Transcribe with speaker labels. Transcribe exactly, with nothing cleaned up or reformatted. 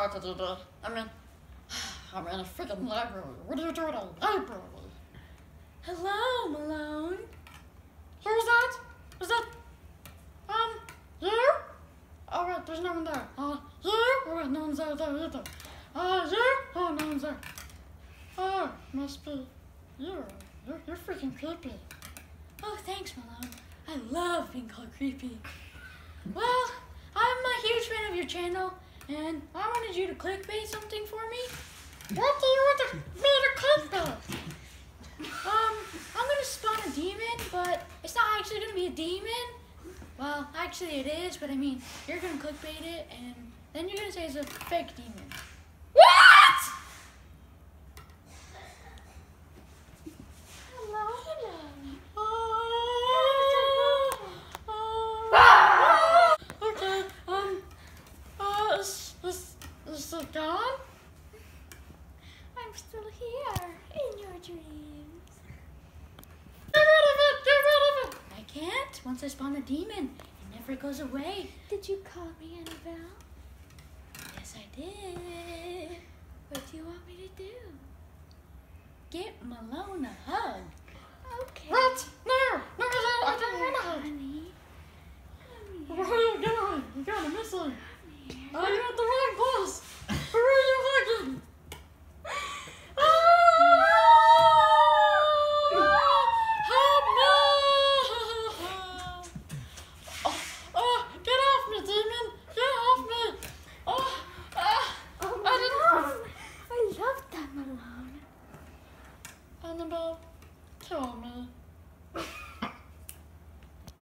Speaker 1: about to do today? I mean, I'm in a freaking library. What are you doing in a library?
Speaker 2: Hello, Malone.
Speaker 1: Who's that? Is that, um, you? Oh, wait, there's no one there. Uh, you? Oh, wait, no one's there, there either. Uh, you? Oh, no one's there. Oh, must be you. You're, you're freaking creepy.
Speaker 2: Oh, thanks, Malone. I love being called creepy. Well, I'm a huge fan of your channel, and I wanted you to clickbait something for me.
Speaker 1: What do you want me to clickbait?
Speaker 2: Um, I'm gonna spawn a demon, but it's not actually gonna be a demon. Well, actually it is, but I mean, you're gonna clickbait it, and then you're gonna say it's a fake demon.
Speaker 1: What?
Speaker 2: Hello, hello.
Speaker 1: Okay, um, uh, is, is, is it gone?
Speaker 2: I'm still here, in your dreams.
Speaker 1: Get rid of it, get rid of it!
Speaker 2: I can't. Once I spawn a demon, it never goes away.
Speaker 3: Did you call me Annabelle?
Speaker 2: Yes, I did.
Speaker 3: What do you want me to do?
Speaker 2: Get Malone a hug.
Speaker 3: Okay.
Speaker 1: What? No, no, I don't, I don't
Speaker 3: Here,
Speaker 1: want to hug.
Speaker 3: honey.